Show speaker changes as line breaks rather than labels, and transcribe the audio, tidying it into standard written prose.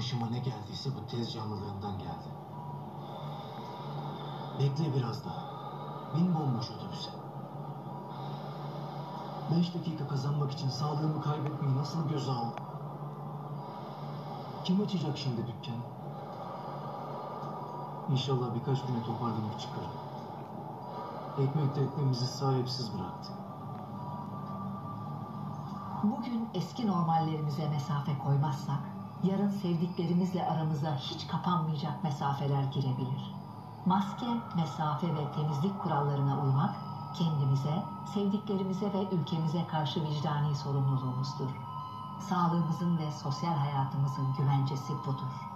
Başıma ne geldiyse bu tez canlılığından geldi. Bekle biraz daha. Bin bomboş otobüse. 5 dakika kazanmak için sağlığımı kaybetmeyi nasıl göze aldım? Kim açacak şimdi dükkanı? İnşallah birkaç güne toparlanıp çıkarım. Ekmek teknemizi sahipsiz bıraktı.
Bugün eski normallerimize mesafe koymazsak, yarın sevdiklerimizle aramıza hiç kapanmayacak mesafeler girebilir. Maske, mesafe ve temizlik kurallarına uymak, kendimize, sevdiklerimize ve ülkemize karşı vicdani sorumluluğumuzdur. Sağlığımızın ve sosyal hayatımızın güvencesi budur.